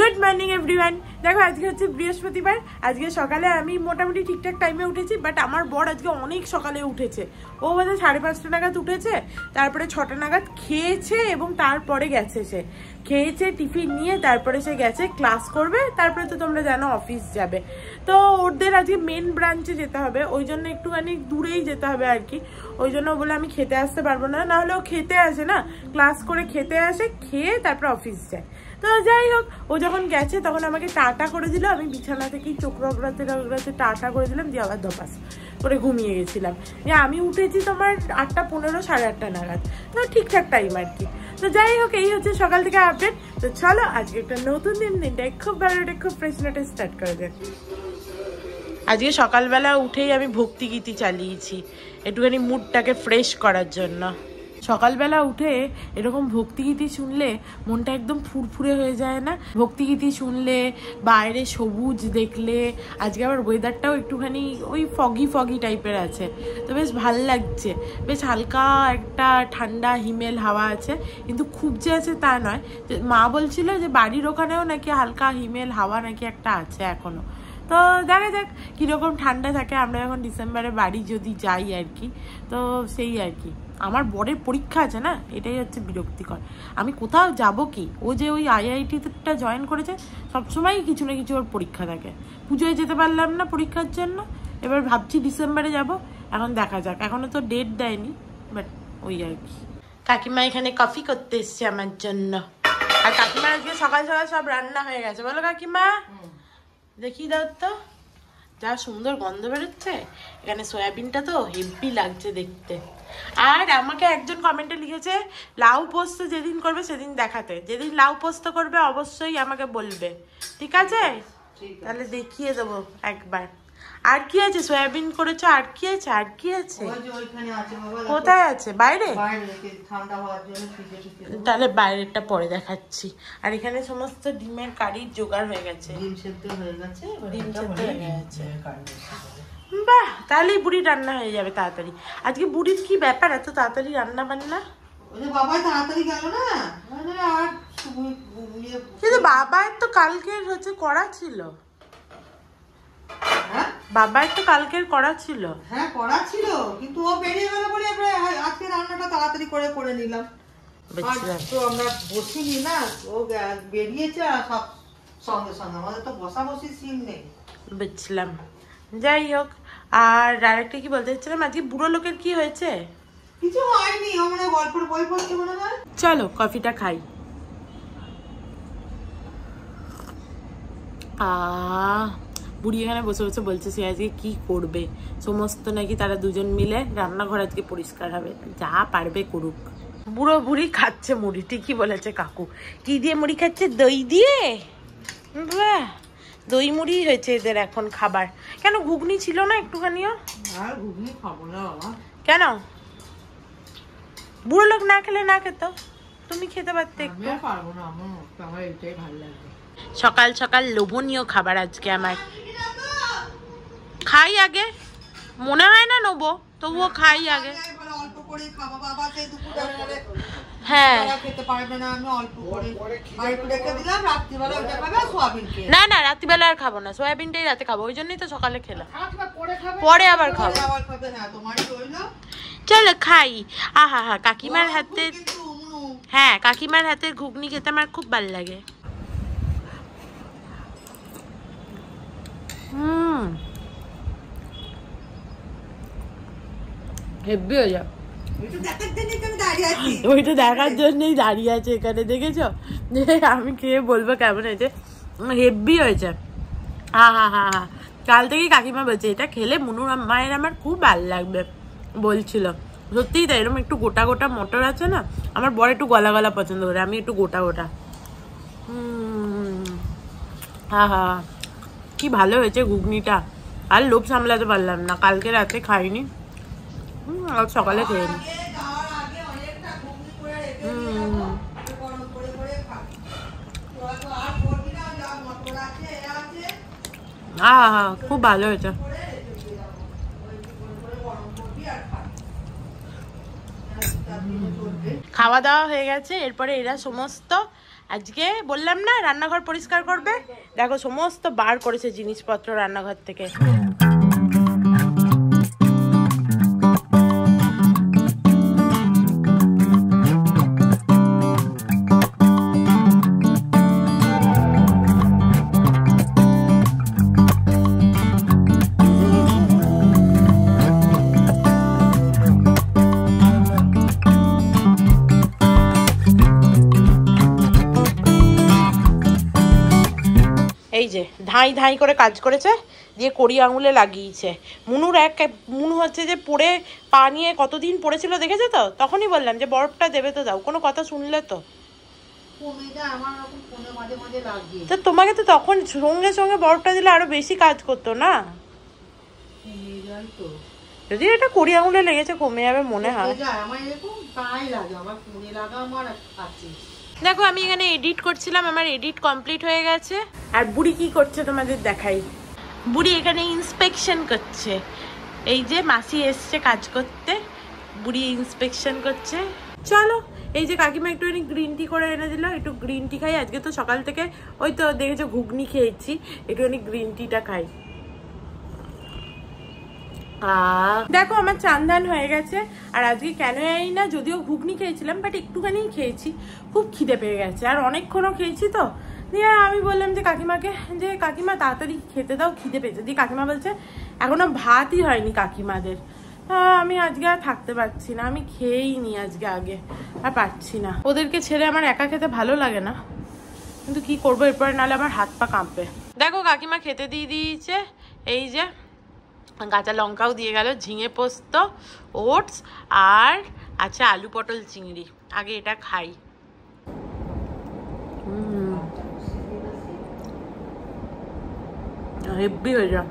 Good morning everyone. देखो आज के হচ্ছে বৃহস্পতিবার। আজকে সকালে আমি মোটামুটি ঠিকঠাক টাইমে উঠেছি, বাট আমার বর আজকে অনেক সকালে উঠেছে। ও বোধহয় 5:30 নাগাদ উঠেছে, তারপরে 6টা নাগাদ খেয়েছে এবং তারপরে গেছে। সে খেয়েছে, টিফিন নিয়ে তারপরে সে গেছে ক্লাস করবে, তারপরে তো তোমরা জানো অফিস যাবে। তো ওদের আজকে মেন ব্রাঞ্চে যেতে হবে, ওই জন্য একটুখানি দূরেই যেতে হবে আর কি। ওই জন্য বলে আমি খেতে আসতে পারবো না, নাহলে ও খেতে আসে না, ক্লাস করে খেতে আসে, খেয়ে তারপর অফিস যায়। তো যাই হোক, ও যখন গেছে তখন আমাকে টাটা করে দিল। আমি বিছানা থেকেই চোখ রগড়াতে রগড়াতে টাটা করে দিলাম, দিয়ে আবার ধপাস করে ঘুমিয়ে গেছিলাম। আমি উঠেছি তোমার 8:15 8:30 নাগাদ, তো ঠিকঠাক টাইম আর কি। তো যাই হোক, এই হচ্ছে সকাল থেকে আপডেট। তো চলো আজকে একটা নতুন দিনটাই খুব ভালো, খুব ফ্রেশ নোটে স্টার্ট করে দেন। আজকে সকালবেলা উঠেই আমি ভক্তিগীতি চালিয়েছি একটুখানি মুডটাকে ফ্রেশ করার জন্য। সকালবেলা উঠে এরকম ভক্তিগীতি শুনলে মনটা একদম ফুরফুরে হয়ে যায় না? ভক্তিগীতি শুনলে, বাইরে সবুজ দেখলে, আজকে আবার ওয়েদারটাও একটুখানি ওই ফগি ফগি টাইপের আছে, তো বেশ ভাল লাগছে। বেশ হালকা একটা ঠান্ডা হিমেল হাওয়া আছে, কিন্তু খুব যে আছে তা নয়। মা বলছিল যে বাড়ির ওখানেও নাকি হালকা হিমেল হাওয়া নাকি একটা আছে এখনো। তো দেখা যাক কীরকম ঠান্ডা থাকে। আমরা এখন ডিসেম্বরে বাড়ি যদি যাই আর কি, তো সেই আর কি। আমার বরের পরীক্ষা আছে না, এটাই হচ্ছে বিরক্তিকর। আমি কোথাও যাব কি, ও যে ওই IIT-টা জয়েন করেছে, সবসময় কিছু না কিছু ওর পরীক্ষা থাকে। পুজোয় যেতে পারলাম না পরীক্ষার জন্য, এবার ভাবছি ডিসেম্বরে যাব। এখন দেখা যাক, এখনো তো ডেট দেয়নি, বাট ওই আর কি। কাকিমা এখানে কফি করতে এসছে আমার জন্য, আর কাকিমা আজকে সকাল সকাল সব রান্না হয়ে গেছে। বলো কাকিমা, দেখি দাও তো, যা সুন্দর গন্ধ বেরোচ্ছে। এখানে সয়াবিনটা তো হেভি লাগছে দেখতে। আর আমাকে একজন কমেন্টে লিখেছে লাউ পোস্ত যেদিন করবে সেদিন দেখাতে। যেদিন লাউ পোস্ত করবে অবশ্যই আমাকে বলবে, ঠিক আছে? তাহলে দেখিয়ে দেবো একবার। আর কি আছে? সয়াবিন করেছো, আর কি আছে? আর কি আছে? কোথায় আছে? বাইরে? তাহলে বাইরেটা পরে দেখাচ্ছি। আর এখানে সমস্ত ডিমের কারির জোগাড় হয়ে গেছে, ডিম সেদ্ধ হয়ে গেছে, ডিম সেদ্ধ হয়ে গেছে। বাহ, তাহলেই বুড়ি রান্না হয়ে যাবে তাড়াতাড়ি। আজকে বুড়ির কি ব্যাপার, এত তাড়াতাড়ি রান্না বান্না? বাবা তাড়াতাড়ি গেল না, আর কিন্তু বাবার তো কালকের হচ্ছে করা ছিল। বাবার তো কালকের করা ছিল। হ্যাঁ করা ছিল, কিন্তু ও বেরিয়ে গেল বলে আজকে রান্নাটা তাড়াতাড়ি করে নিলাম। তো আমরা বসিনি না, ও বেরিয়েছে আর সব সঙ্গে সঙ্গে, আমাদের তো বসা বসি সিন নেই। বুঝলাম। যাই হোক, আর আরেকটা কি বলতে চাচ্ছিলাম, আজকে বুড়ো লোকের কি হয়েছে? কিছু হয়নি, ও মনে গল্পের বই পড়ছে মনে হয়। চলো কফিটা খাই। বুড়ি এখানে বসে বসে বলছে সে আজকে কি করবে। সমস্ত নাকি তারা দুজন মিলে রান্নাঘর আজকে পরিষ্কার হবে, যা পারবে করুক। বুড়ো বুড়ি খাচ্ছে মুড়ি, ঠিকই বলেছে কাকু। কি দিয়ে মুড়ি খাচ্ছে? দই দিয়ে। বাহ, দই মুড়ি হয়েছে এদের এখন খাবার। কেন ঘুগনি ছিল না একটুখানিও? আর ঘুগনি খাবো না বাবা। কেন? বুড়ো লোক না খেলে না খেত, তুমি খেতে পারতে। আমি পারবো না, আমার এটাই ভালো লাগে। সকাল সকাল লোভনীয় খাবার আজকে আমার। খাই আগে, মনে হয় না নেবো, তবুও খাই আগে। অল্প করে খাবো বাবা, সেই দুপুরে হ্যাঁ খেতে পারবে না, আমি অল্প করে রেখে দিলাম, রাত্রিবেলা ওইটা খাবে। সোয়াবিন খেয়ে না না, রাত্রিবেলা আর খাবো না, সোয়াবিনটাই রাতে খাবো, ওই জন্যই তো সকালে খেলাম। পরে আবার খাবো। চলো খাই। আহা হা, কাকিমার হাতের, হ্যাঁ কাকিমার হাতের ঘুগনি খেতে আমার খুব ভালো লাগে। হেব্বি হয়ে যাও। ওইটা দেখার জন্যই দাঁড়িয়ে আছে এখানে, দেখেছো? আমি খেয়ে বলবো কেমন হয়েছে। হেব্বি হয়েছে। হা হা হা হা। কাল থেকেই কাকিমা বলছে এটা খেলে মুনুর মায়ের আমার খুব ভালো লাগবে বলছিল। সত্যিই তাই, এরকম একটু গোটা গোটা মটর আছে না, আমার বড় একটু গলা গলা পছন্দ করে, আমি একটু গোটা গোটা। হা হা, কি ভালো হয়েছে ঘুগনিটা। আর লোভ সামলাতে পারলাম না, কালকে রাতে খাইনি, আর সকালে খেয়ে নি। খুব ভালো হয়েছে। খাওয়া দাওয়া হয়ে গেছে, এরপরে এরা সমস্ত আজকে বললাম না রান্নাঘর পরিষ্কার করবে, দেখো সমস্ত বার করেছে জিনিসপত্র রান্নাঘর থেকে। এই যে ধাই ধাই করে কাজ করেছে, দিয়ে কড়ি আঙুলে লাগিয়েছে। মুনু হচ্ছে যে পড়ে পা নিয়ে কতদিন পড়েছিল দেখেছে তো, তখনই বললাম যে বরফটা দেবে তো দাও, কোনো কথা শুনলে তো। তো তোমাকে তো তখন সঙ্গে সঙ্গে বরফটা দিলে আরো বেশি কাজ করতো না। যদি এটা কড়ি আঙুলে লেগেছে কমে যাবে মনে হয়। দেখো আমি এখানে এডিট করছিলাম, আমার এডিট কমপ্লিট হয়ে গেছে। আর বুড়ি কি করছে তোমাদের দেখাই। বুড়ি এখানে ইন্সপেকশন করছে। এই যে মাসি এসছে কাজ করতে, বুড়ি ইন্সপেকশন করছে। চলো এই যে কাকিমা একটুখানি গ্রিন টি করে এনে দিল, একটু গ্রিন টি খাই। আজকে তো সকাল থেকে ওই তো দেখেছো ঘুগনি খেয়েছি, একটুখানি গ্রিন টিটা খাই। দেখো আমার চান্দান হয়ে গেছে। আর আজকে কেন জানি না, যদিও ঘুগনি খেয়েছিলাম বাট একটুখানি খেয়েছি, খুব খিদে পেয়ে গেছে। আর অনেকক্ষণও খেয়েছি তো, দিয়ে আমি বললাম যে কাকিমাকে যে কাকিমা তাড়াতাড়ি খেতে দাও, খিদে পেয়েছে। দিয়ে কাকিমা বলছে এখনো ভাতই হয়নি কাকিমাদের। আমি আজকে আর থাকতে পারছি না, আমি খেয়েই নি আজকে, আগে আর পারছি না। ওদেরকে ছেড়ে আমার একা খেতে ভালো লাগে না, কিন্তু কি করবো, এরপরে নাহলে আমার হাত পা কাঁপবে। দেখো কাকিমা খেতে দিয়ে দিয়েছে, এই যে কাঁচা লঙ্কাও দিয়ে গেল, ঝিঙে পোস্ত, ওটস আর আচ্ছা আলু পটল চিংড়ি। আগে এটা খাই। হেব্বি হয়ে যা।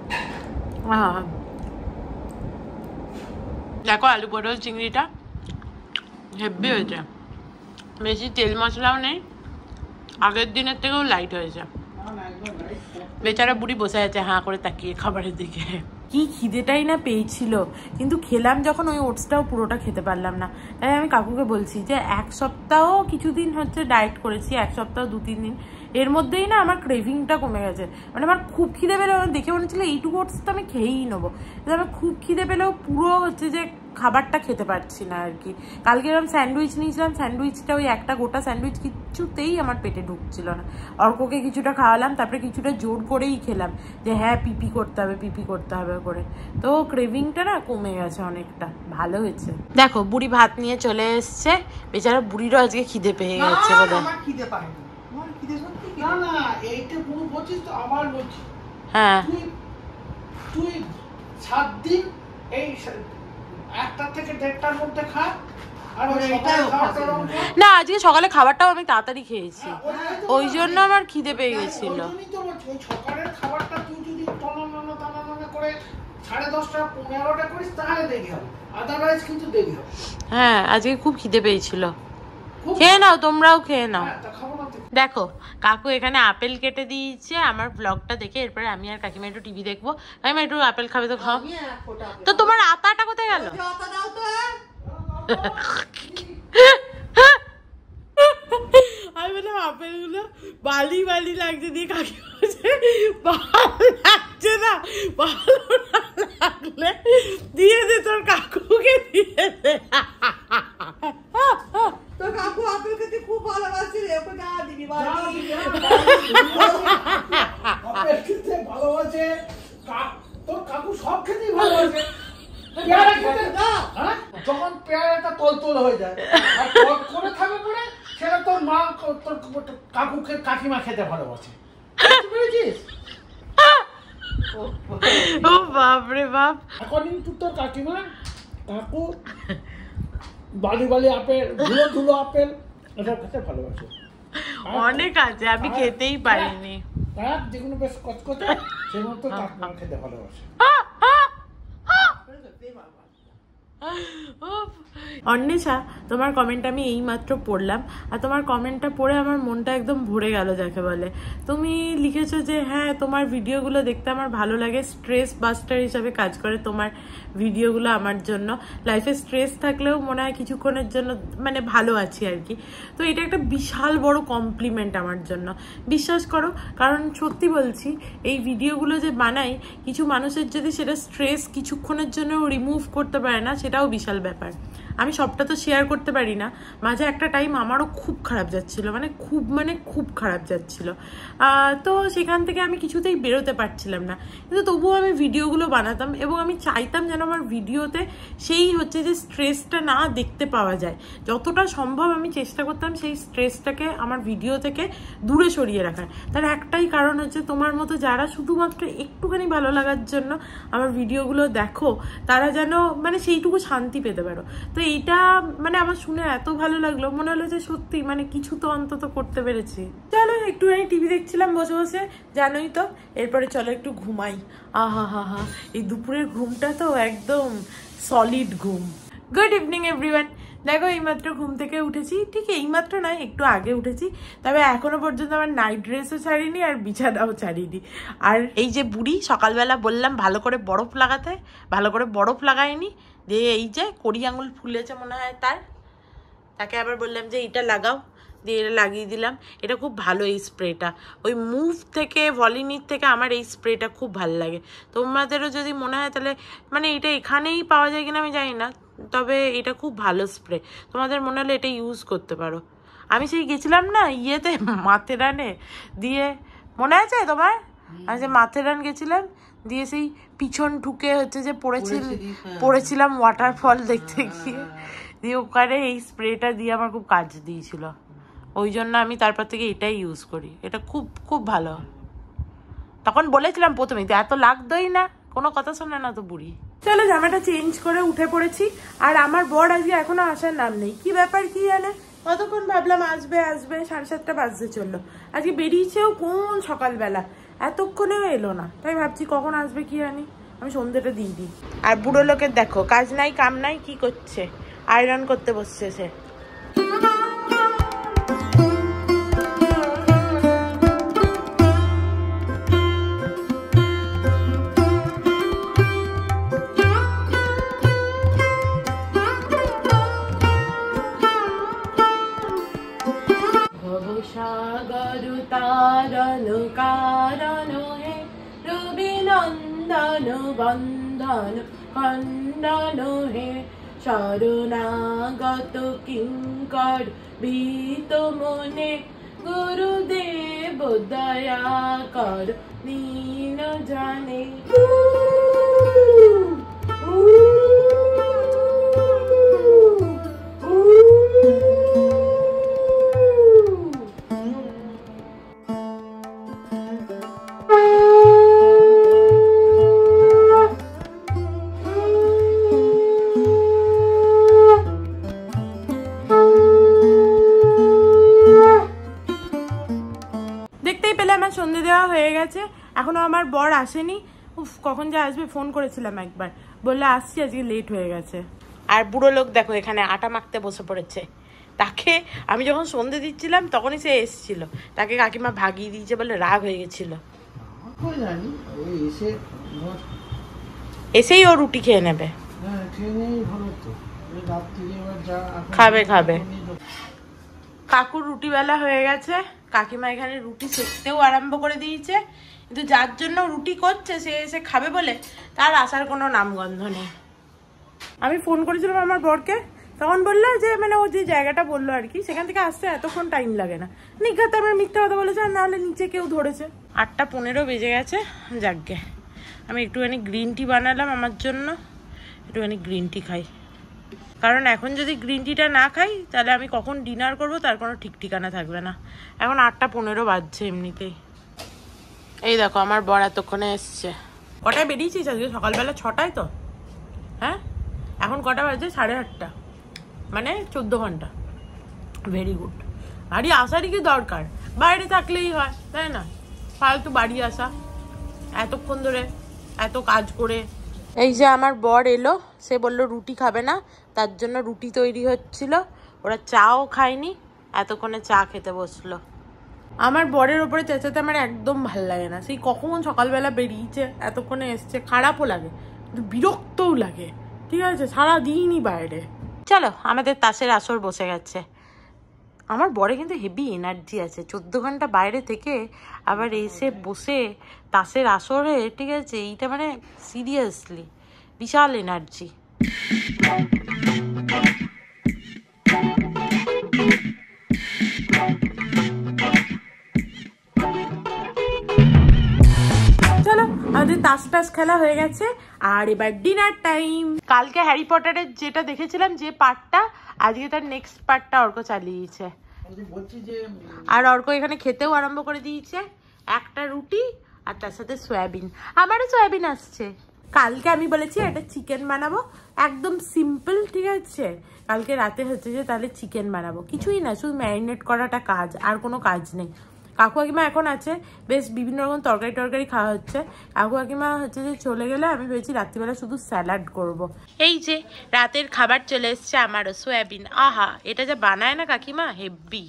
দেখো আলু পটল চিংড়িটা হেব্বি হয়েছে, বেশি তেল মশলাও নেই, আগের দিনের থেকেও লাইট হয়েছে। বেচারা বুড়ি বসে আছে হাঁ করে তাকিয়ে খাবারের দিকে। কি খিদেটাই না পেয়েছিল, কিন্তু খেলাম যখন ওই ওটসটাও পুরোটা খেতে পারলাম না। তাই আমি কাকুকে বলছি যে এক সপ্তাহ কিছুদিন হচ্ছে ডায়েট করেছি, এক সপ্তাহ 2-3 দিন, এর মধ্যেই না আমার ক্রেভিংটা কমে গেছে। মানে আমার খুব খিদে পেলে, আমার দেখে মনে হচ্ছিল এইটুকু ওটস তো আমি খেয়েই নেবো, কিন্তু আমার খুব খিদে পেলেও পুরো হচ্ছে যে খাবারটা খেতে পারছি না আর কি। কালকে এরকম স্যান্ডউইচ নিয়েছিলাম, স্যান্ডউইচটা ওই একটা গোটা স্যান্ডউইচ কিছুতেই আমার পেটে ঢুকছিল না। অর্ককে কিছুটা খাওয়ালাম, তারপরে কিছুটা জোর করেই খেলাম যে হ্যাঁ পিপি করতে হবে, পিপি করতে হবে করে। তো ক্রেভিংটা না কমে গেছে অনেকটা, ভালো হয়েছে। দেখো বুড়ি ভাত নিয়ে চলে এসছে, বেচারা বুড়িরও আজকে খিদে পেয়ে গেছে বোধহয়। হ্যাঁ তুই 7 দিন এই 1টা থেকে 1:30টার মধ্যে খা। না আজকে সকালে খাবারটাও আমি তাড়াতাড়ি খেয়েছি, ওই জন্য আমার খিদে পেয়ে গেছিল। সকালের খাবারটা তুই যদি করে 10:30টা 11টা করিস তাহলে দেরি হবে, আদারওয়াইজ কিন্তু দেরি হবে। হ্যাঁ আজকে খুব খিদে পেয়েছিল, খেয়ে নাও তোমরাও খেয়ে নাও। দেখো কাকু এখানে আপেল কেটে দিয়েছে আমার ব্লগটা দেখে, এরপরে আমি আর কাকিমা একটু টিভি দেখবো। কাকিমা একটু আপেল খাবে তো খাও। তো তোমার আতাটা কোথায় গেল? আমি বললাম আপেল গুলো বালি বালি লাগছে, দিয়ে কাকিমা ভালো লাগছে না, ভালো না লাগলে দিয়ে দে তোর কাকুকে, দিয়ে দে। তোর কাকু আপেল খেতে খুব ভালোবাসে রে, ওকে যা দিবি আপেল খেতে ভালোবাসে, তোর কাকু সব খেতেই ভালোবাসে। পেয়ারা খেতে না, যখন পেয়ারাটা তলতল হয়ে যায় আর টক করে থাকবে পরে, সেটা তোর মা তোর কাকুকে কাকিমা খেতে ভালোবাসে, বুঝেছিস? ও বাপ রে বাপ। অ্যাকর্ডিং টু তোর কাকিমা, কাকু বালি বালি আপেল, ধুলো ধুলো আপেল এসব খেতে ভালোবাসে। অনেক আছে আমি খেতেই পারিনি, তার যেগুলো বেশ কচকচে সেগুলো তো কাকিমা খেতে ভালোবাসে। অন্বেষা, তোমার কমেন্ট আমি এইমাত্র পড়লাম, আর তোমার কমেন্টটা পড়ে আমার মনটা একদম ভরে গেল যাকে বলে। তুমি লিখেছো যে হ্যাঁ, তোমার ভিডিওগুলো দেখতে আমার ভালো লাগে, স্ট্রেস বাস্টার হিসাবে কাজ করে তোমার ভিডিওগুলো আমার জন্য। লাইফে স্ট্রেস থাকলেও মনে হয় কিছুক্ষণের জন্য মানে ভালো আছি আর কি। তো এটা একটা বিশাল বড় কমপ্লিমেন্ট আমার জন্য, বিশ্বাস করো। কারণ সত্যি বলছি, এই ভিডিওগুলো যে বানাই, কিছু মানুষের যদি সেটা স্ট্রেস কিছুক্ষণের জন্য রিমুভ করতে পারে না, সেটাও বিশাল ব্যাপার। আমি সবটা তো শেয়ার করতে পারি না। মাঝে একটা টাইম আমারও খুব খারাপ যাচ্ছিল, মানে খুব খারাপ যাচ্ছিল। তো সেখান থেকে আমি কিছুতেই বেরোতে পারছিলাম না, কিন্তু তবুও আমি ভিডিওগুলো বানাতাম এবং আমি চাইতাম যেন আমার ভিডিওতে সেই হচ্ছে যে স্ট্রেসটা না দেখতে পাওয়া যায়। যতটা সম্ভব আমি চেষ্টা করতাম সেই স্ট্রেসটাকে আমার ভিডিও থেকে দূরে সরিয়ে রাখার। তার একটাই কারণ হচ্ছে, তোমার মতো যারা শুধুমাত্র একটুখানি ভালো লাগার জন্য আমার ভিডিওগুলো দেখো, তারা যেন মানে সেইটুকু শান্তি পেতে পারো। তো এইটা মানে আমার শুনে এত ভালো লাগলো, মনে হলো যে সত্যি মানে কিছু তো অন্তত করতে পেরেছি। চলো একটুখানি টিভি দেখছিলাম বসে বসে, জানোই তো। এরপরে চলো একটু ঘুমাই। আহা হা হা, এই দুপুরের ঘুমটা তো একদম সলিড ঘুম। Good evening everyone. দেখো এইমাত্র ঘুম থেকে উঠেছি, ঠিক এইমাত্র নয়, একটু আগে উঠেছি। তবে এখনো পর্যন্ত আমার নাইট ড্রেসও ছাড়িনি আর বিছানাও ছাড়িনি। আর এই যে বুড়ি, সকালবেলা বললাম ভালো করে বরফ লাগাতে, ভালো করে বরফ লাগায়নি, দিয়ে এই যে কড়ি আঙুল ফুলেছে মনে হয় তাকে আবার বললাম যে এইটা লাগাও, দিয়ে এটা লাগিয়ে দিলাম। এটা খুব ভালো এই স্প্রেটা, ওই মুভ থেকে ভলিনির থেকে আমার এই স্প্রেটা খুব ভালো লাগে। তোমাদেরও যদি মনে হয় তাহলে মানে এটা এখানেই পাওয়া যায় কিনা আমি জানি না, তবে এটা খুব ভালো স্প্রে। তোমাদের মনে হলে এটা ইউজ করতে পারো। আমি সেই গেছিলাম না ইয়েতে মাথেরানে, দিয়ে মনে আছে তোমার? আমি যে মাথেরান গেছিলাম, দিয়ে সেই পিছন ঢুকে হচ্ছে যে পড়েছিলাম ওয়াটারফল দেখতে গিয়ে, দিয়ে ওখানে এই স্প্রেটা দিয়ে আমার খুব কাজ দিয়েছিল। ওই জন্য আমি তারপর থেকে এটাই ইউজ করি। এটা খুব খুব ভালো। তখন বলেছিলাম প্রথমেই, তো এত লাগতোই না, কোনো কথা শোনে না তো বুড়ি। চলো জামাটা চেঞ্জ করে উঠে পড়েছি, আর আমার বর আজকে এখনো আসার নাম নেই। কি ব্যাপার কি জানে, কতক্ষণ ভাবলাম আসবে 7:30 বাজতে চললো। আজকে বেরিয়েছেও কোন সকালবেলা, এতক্ষণেও এলো না। তাই ভাবছি কখন আসবে কি জানি, আমি সন্ধ্যেটা দিয়ে দিই। আর বুড়ো লোকের দেখো কাজ নাই কাম নাই, কি করছে, আয়রন করতে বসছে সে। সাগর তারণ কারণ হে রবিনন্দন বন্ধন খণ্ডন হে শরণাগত কিঙ্কর ভীত মনে গুরুদেব দয়া কর দীন জানে। সন্ধে দেওয়া হয়ে গেছে, এখনো আমার বর আসেনি। উফ, কখন যে আসবে, ফোন করেছিলাম একবার, বললে আসছি, আজকে লেট হয়ে গেছে। আর বুড়ো লোক দেখো এখানে আটা মাখতে বসে পড়েছে। তাকে আমি যখন সন্ধে দিচ্ছিলাম তখনই সে এসেছিল, তাকে কাকিমা ভাগিয়ে দিয়েছে বলে রাগ হয়ে গেছিল। এসেই ও রুটি খেয়ে নেবে, খাবে। কাকুর রুটি বেলা হয়ে গেছে, কাকিমা এখানে রুটি সেকতেও আরম্ভ করে দিয়েছে, কিন্তু যার জন্য রুটি করছে সে এসে খাবে বলে তার আসার কোনো নামগন্ধ নেই। আমি ফোন করেছিলাম আমার বরকে, তখন বললো যে মানে ও যে জায়গাটা বললো আর কি, সেখান থেকে আসতে এতক্ষণ টাইম লাগে না। নিঘাতে আমার মিথ্যা কথা বলেছে, আর নাহলে নিচে কেউ ধরেছে। 8:15 বেজে গেছে। যাকগে, আমি একটুখানি গ্রিন টি বানালাম আমার জন্য, একটুখানি গ্রিন টি খাই। কারণ এখন যদি গ্রিন টিটা না খাই তাহলে আমি কখন ডিনার করব তার কোনো ঠিক ঠিকানা থাকবে না। এখন 8:15 বাজছে এমনিতেই। এই দেখো আমার বর এতক্ষণে এসছে। কটায় বেরিয়েছিস আজকে? সকালবেলা 6টায় তো। হ্যাঁ, এখন কটা বাজে? 8:30, মানে 14 ঘন্টা। Very good. বাড়ি আসারই কি দরকার, বাইরে থাকলেই হয়, তাই না? ফালতু বাড়ি আসা, এতক্ষণ ধরে এত কাজ করে এই যে আমার বর এলো, সে বলল রুটি খাবে না, তার জন্য রুটি তৈরি হচ্ছিল। ওরা চাও খায়নি, এতক্ষণে চা খেতে বসলো। আমার বরের ওপরে চেঁচাতে আমার একদম ভাল লাগে না। সেই কখন সকালবেলা বেরিয়েছে, এতক্ষণে এসছে, খারাপও লাগে, কিন্তু বিরক্তও লাগে। ঠিক আছে, সারাদিনই বাইরে। চলো, আমাদের তাসের আসর বসে গেছে। আমার বরে কিন্তু হেভি এনার্জি আছে, 14 ঘন্টা বাইরে থেকে আবার এসে বসে তাসের আসরে, ঠিক আছে, এইটা মানে সিরিয়াসলি বিশাল এনার্জি। চলো, আমাদের তাস টাস খেলা হয়ে গেছে, আর এবার ডিনার টাইম। কালকে হ্যারি পটারের যেটা দেখেছিলাম, যে পার্টটা, আজকে তার নেক্সট পার্টটা অর্ক চালিয়েছে। আর অর্ক এখানে খেতেও আরম্ভ করে দিয়েছে, একটা রুটি আর তার সাথে সয়াবিন। আমারও সয়াবিন আসছে। কালকে আমি বলেছি একটা চিকেন বানাবো, একদম সিম্পল, ঠিক আছে। কালকে রাতে হচ্ছে যে তাহলে চিকেন বানাবো, কিছুই না, শুধু ম্যারিনেট করাটা কাজ, আর কোনো কাজ নেই। কাকু কাকিমা এখন আছে, বেশ বিভিন্ন রকম তরকারি টরকারি খাওয়া হচ্ছে। কাকু কাকিমা হচ্ছে যে চলে গেলে আমি ভেবেছি রাত্রিবেলা শুধু স্যালাড করব। এই যে রাতের খাবার চলে এসছে আমারও, সয়াবিন। আহা, এটা যা বানায় না কাকিমা, হেভি,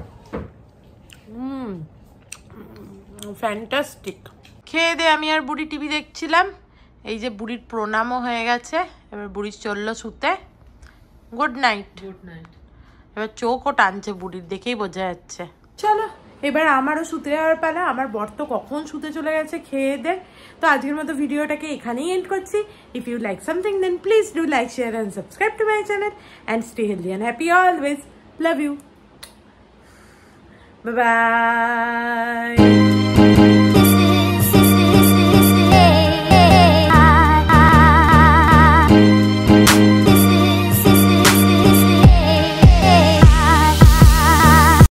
ফ্যান্টাস্টিক। খেয়ে দে আমি আর বুড়ি টিভি দেখছিলাম। এই যে বুড়ির প্রণামও হয়ে গেছে, এবার বুড়ি চললো শুতে। Good night. Good night. এবার চোখও টানছে বুড়ির, দেখেই বোঝা যাচ্ছে। চলো, এবার আমারও শুতে যাওয়ার পালা। আমার বর তো কখন শুতে চলে গেছে খেয়ে দে। তো আজকের মতো ভিডিওটাকে এখানেই এন্ড করছি। If you like something then please do like, share and subscribe to my channel and stay healthy and happy always. Love you. Bye by.